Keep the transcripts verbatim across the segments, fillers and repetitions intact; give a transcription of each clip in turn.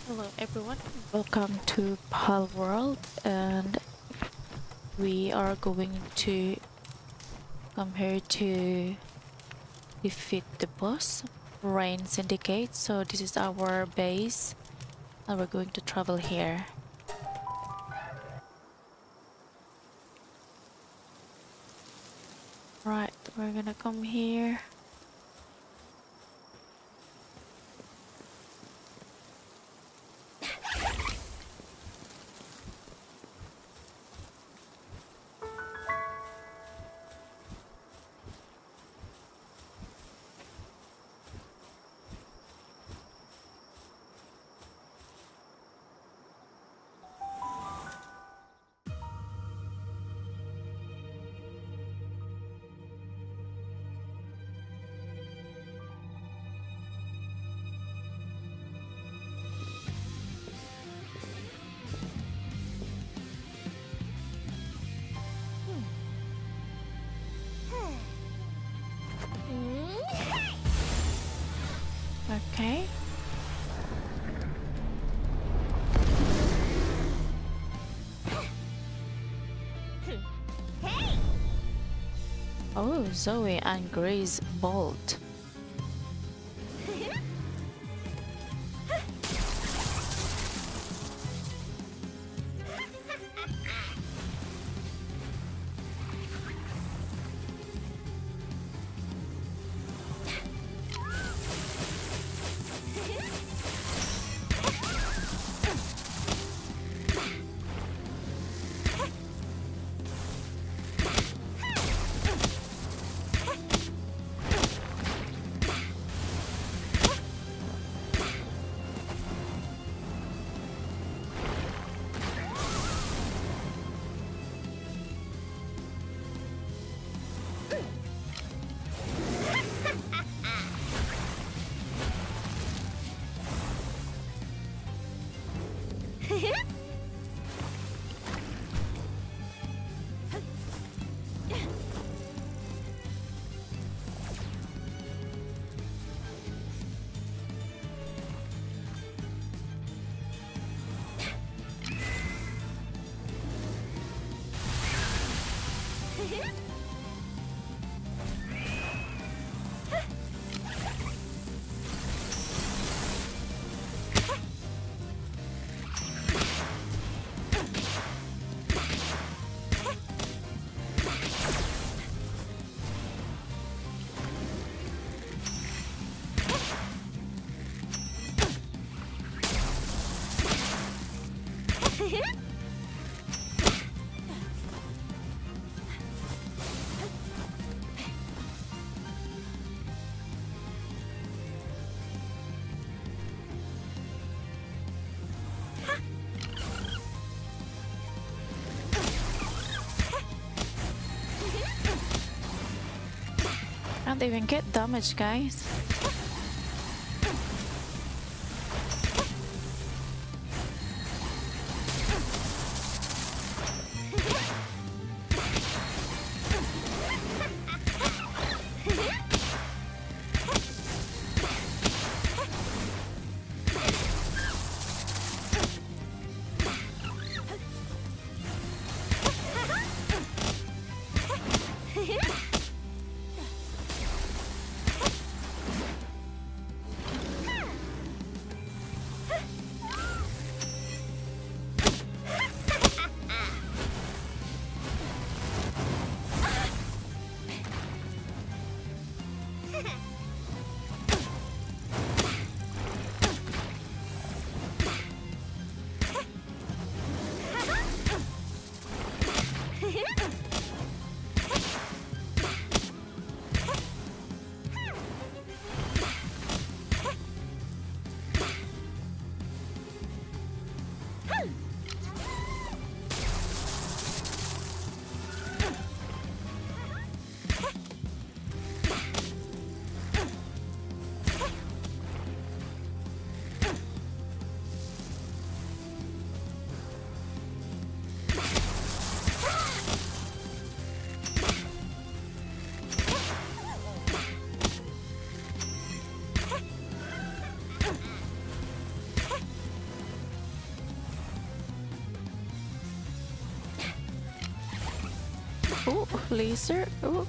Hello everyone, welcome to Pal World, and we are going to come here to defeat the boss, Rain Syndicate. So this is our base and we're going to travel here. Right, we're gonna come here. Okay. Oh, Zoe and Grace Bolt. I don't even get damage, guys. Oh, laser. Oh.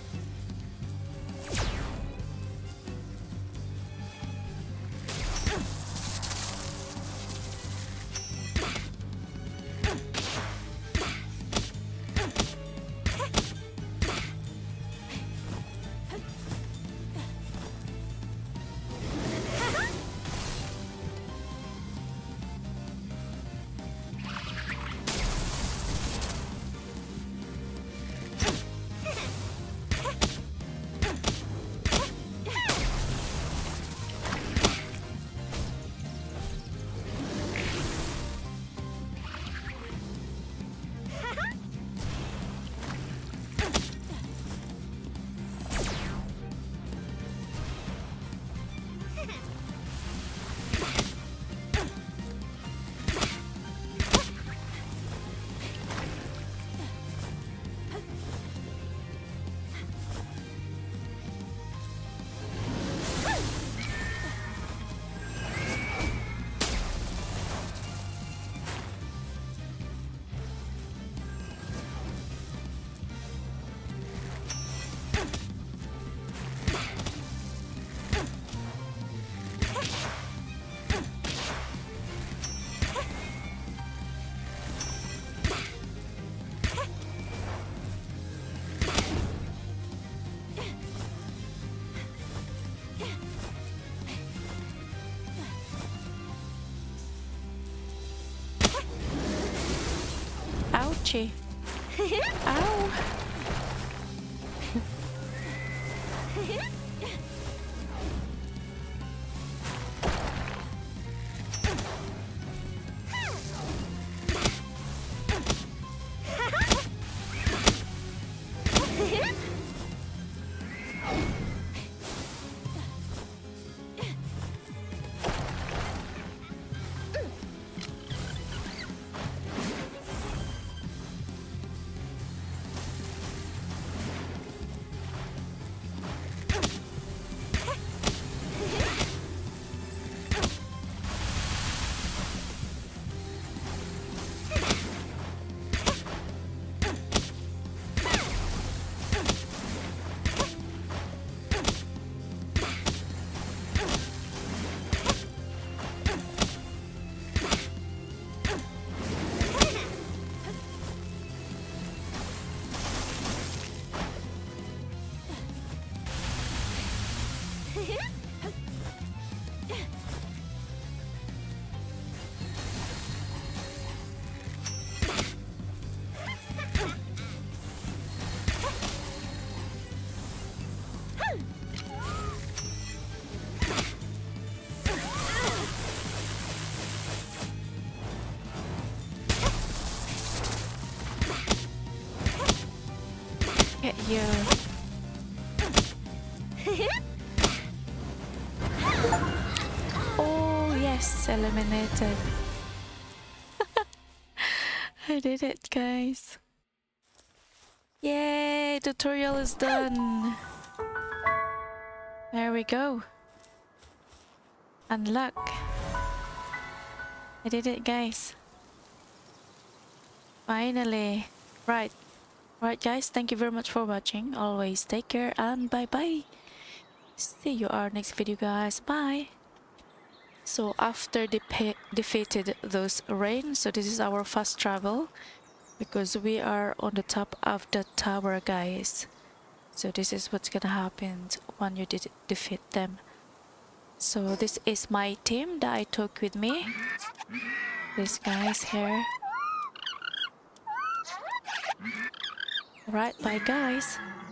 Ouchie. Ow. Get you. Oh yes, eliminated. I did it, guys. Yay, tutorial is done. There we go. Unlock. I did it, guys. Finally. Right. Right, guys, thank you very much for watching. Always take care and bye bye. See you our next video, guys. Bye. So after de defeated those rain, so this is our fast travel because we are on the top of the tower, guys. So this is what's gonna happen when you de defeat them. So this is my team that I took with me. These guys here. Alright, bye guys.